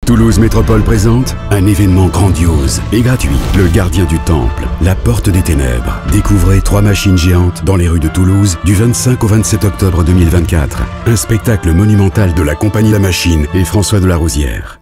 Toulouse Métropole présente un événement grandiose et gratuit. Le Gardien du Temple, la Porte des Ténèbres. Découvrez 3 machines géantes dans les rues de Toulouse du 25 au 27 octobre 2024. Un spectacle monumental de la Compagnie La Machine et François Delarosière.